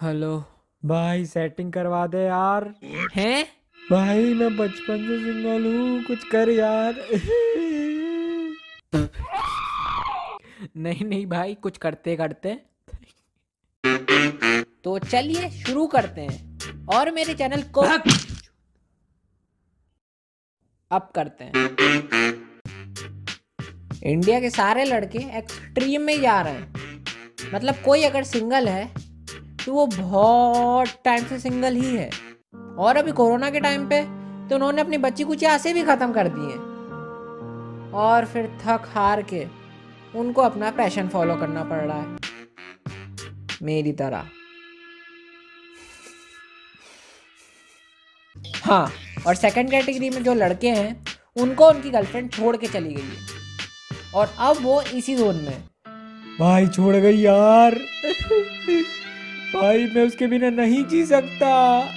Hello. भाई setting करवा दे यार। हैं? भाई मैं बचपन से सिंगल हूँ, कुछ कर यार। नहीं नहीं भाई, कुछ करते करते। तो चलिए शुरू करते हैं और मेरे चैनल को अप करते हैं। इंडिया के सारे लड़के एक्सट्रीम में जा रहे हैं। मतलब कोई अगर सिंगल है तो वो बहुत टाइम से सिंगल ही है। और अभी कोरोना के टाइम पे तो उन्होंने अपनी बच्ची कुछ आसे भी खत्म कर दी है। और फिर थक हार के उनको अपना पैशन फॉलो करना पड़ रहा है, मेरी तरह। हाँ, और सेकंड कैटेगरी में जो लड़के हैं उनको उनकी गर्लफ्रेंड छोड़ के चली गई है और अब वो इसी जोन में है। भाई छोड़ गई यार। भाई मैं उसके बिना नहीं जी सकता।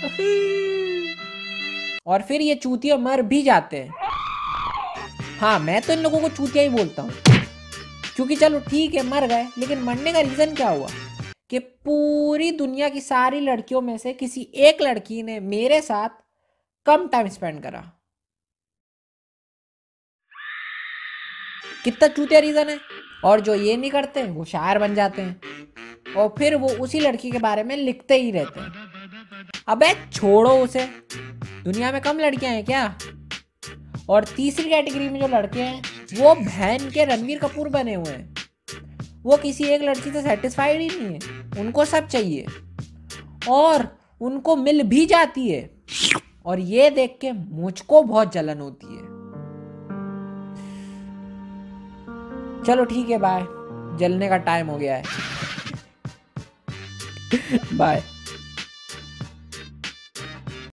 और फिर ये चूतिया मर भी जाते हैं। हाँ, मैं तो इन लोगों को चूतिया ही बोलता हूँ, क्योंकि चलो ठीक है मर गए, लेकिन मरने का रीजन क्या हुआ कि पूरी दुनिया की सारी लड़कियों में से किसी एक लड़की ने मेरे साथ कम टाइम स्पेंड करा। कितना चूतिया रीजन है। और जो ये नहीं करते वो शायर बन जाते हैं और फिर वो उसी लड़की के बारे में लिखते ही रहते हैं। अबे छोड़ो उसे, दुनिया में कम लड़कियां हैं क्या? और तीसरी कैटेगरी में जो लड़के हैं वो बहन के रणवीर कपूर बने हुए हैं। वो किसी एक लड़की से सेटिस्फाइड ही नहीं है, उनको सब चाहिए और उनको मिल भी जाती है। और ये देख के मुझको बहुत जलन होती है। चलो ठीक है, बाय। जलने का टाइम हो गया है। बाय।